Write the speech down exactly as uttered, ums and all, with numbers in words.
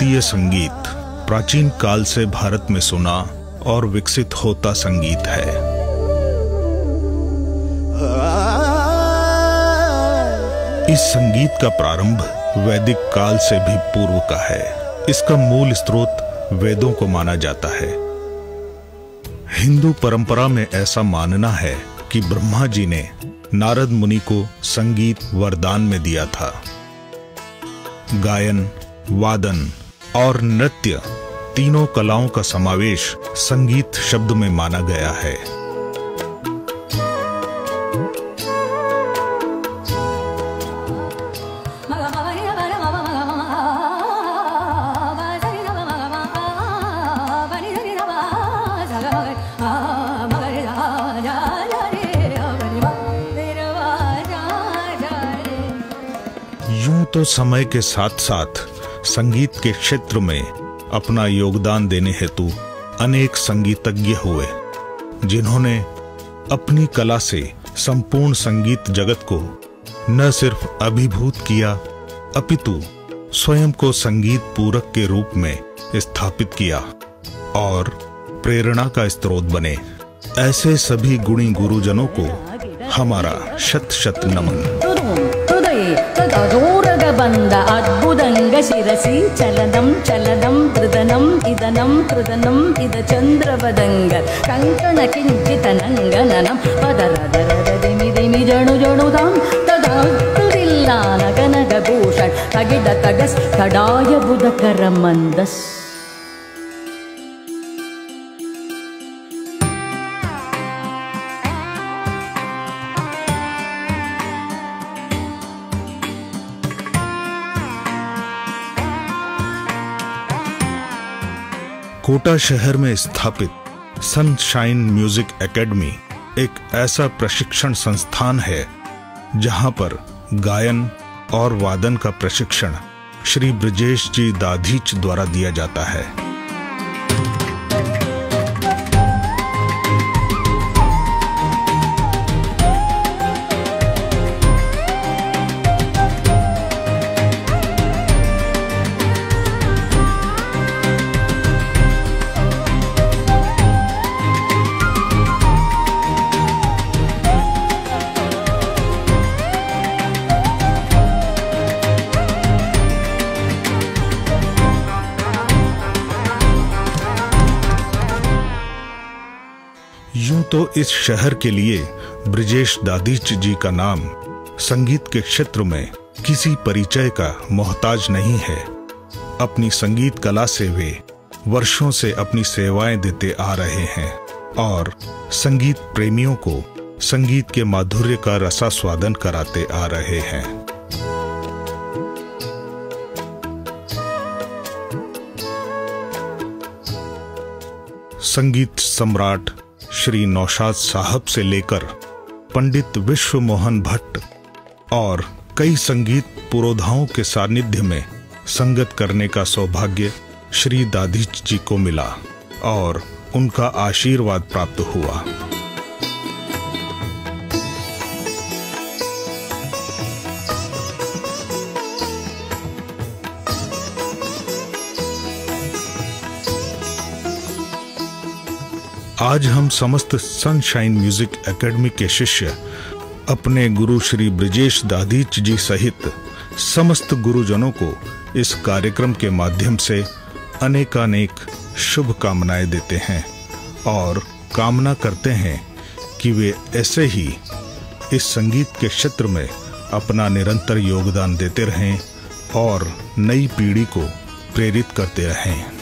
शास्त्रीय संगीत प्राचीन काल से भारत में सुना और विकसित होता संगीत है। इस संगीत का प्रारंभ वैदिक काल से भी पूर्व का है। इसका मूल स्रोत वेदों को माना जाता है। हिंदू परंपरा में ऐसा मानना है कि ब्रह्मा जी ने नारद मुनि को संगीत वरदान में दिया था। गायन, वादन और नृत्य तीनों कलाओं का समावेश संगीत शब्द में माना गया है। यूं तो समय के साथ साथ संगीत के क्षेत्र में अपना योगदान देने हेतु अनेक संगीतज्ञ हुए, जिन्होंने अपनी कला से संपूर्ण संगीत जगत को न सिर्फ अभिभूत किया अपितु स्वयं को संगीत पूरक के रूप में स्थापित किया और प्रेरणा का स्रोत बने। ऐसे सभी गुणी गुरुजनों को हमारा शत शत नमन। बंद अद्भुतंग शिरसि चलदं चलदं कृदनं इदनं कृदनं इद चंद्रवदंग कंकण किंचितनंगननं पदरदरददिमि दिमि जणु जणुदां तदा तुदिल्लान गनगभूषण तगिड तगस तडाय बुधकर मंदस। कोटा शहर में स्थापित सनशाइन म्यूजिक एकेडमी एक ऐसा प्रशिक्षण संस्थान है जहां पर गायन और वादन का प्रशिक्षण श्री ब्रजेश जी दाधीच द्वारा दिया जाता है। यूं तो इस शहर के लिए ब्रजेश दाधीच जी का नाम संगीत के क्षेत्र में किसी परिचय का मोहताज नहीं है। अपनी संगीत कला से वे वर्षों से अपनी सेवाएं देते आ रहे हैं और संगीत प्रेमियों को संगीत के माधुर्य का रसास्वादन कराते आ रहे हैं। संगीत सम्राट श्री नौशाद साहब से लेकर पंडित विश्व मोहन भट्ट और कई संगीत पुरोधाओं के सानिध्य में संगत करने का सौभाग्य श्री दाधीच जी को मिला और उनका आशीर्वाद प्राप्त हुआ। आज हम समस्त सनशाइन म्यूजिक एकेडमी के शिष्य अपने गुरु श्री ब्रजेश दाधीच जी सहित समस्त गुरुजनों को इस कार्यक्रम के माध्यम से अनेकानेक शुभ कामनाएं देते हैं और कामना करते हैं कि वे ऐसे ही इस संगीत के क्षेत्र में अपना निरंतर योगदान देते रहें और नई पीढ़ी को प्रेरित करते रहें।